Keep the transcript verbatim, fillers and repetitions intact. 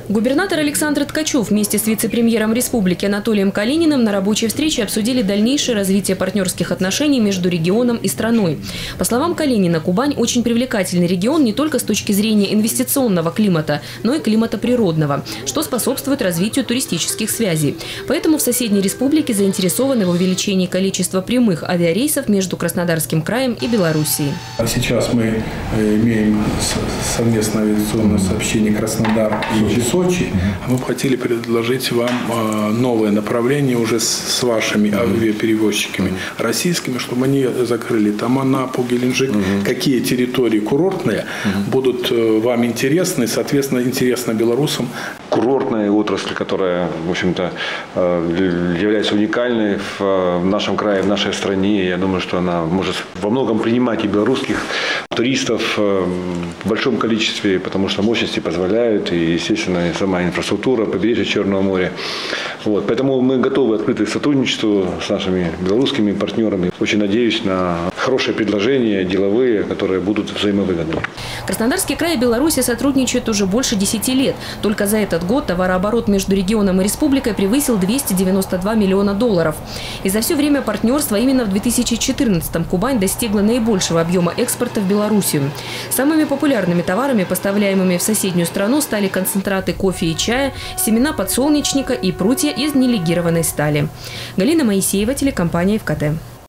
Губернатор Александр Ткачев вместе с вице-премьером республики Анатолием Калининым на рабочей встрече обсудили дальнейшее развитие партнерских отношений между регионом и страной. По словам Калинина, Кубань очень привлекательный регион не только с точки зрения инвестиционного климата, но и климата природного, что способствует развитию туристических связей. Поэтому в соседней республике заинтересованы в увеличении количества прямых авиарейсов между Краснодарским краем и Белоруссией. Сейчас мы имеем совместное авиационное сообщение Краснодар и Сочи. Мы бы хотели предложить вам новое направление уже с вашими авиаперевозчиками российскими, чтобы они закрыли там Анапу, Геленджик. Угу. Какие территории курортные угу. будут вам интересны, соответственно, интересно белорусам. Курортная отрасль, которая, в общем-то, является уникальной в нашем крае, в нашей стране. Я думаю, что она может во многом принимать и белорусских туристов в большом количестве, потому что мощности позволяют, и, естественно, сама инфраструктура, побережье Черного моря. Вот. Поэтому мы готовы открыты к сотрудничеству с нашими белорусскими партнерами. Очень надеюсь на хорошие предложения, деловые, которые будут взаимовыгодны. Краснодарский край и Беларусь сотрудничают уже больше десяти лет. Только за этот год товарооборот между регионом и республикой превысил двести девяносто два миллиона долларов. И за все время партнерства именно в две тысячи четырнадцатом Кубань достигла наибольшего объема экспорта в Белоруссию. Самыми популярными товарами, поставляемыми в соседнюю страну, стали концентраты кофе и чая, семена подсолнечника и прутья из нелегированной стали. Галина Моисеева, телекомпания ФКТ.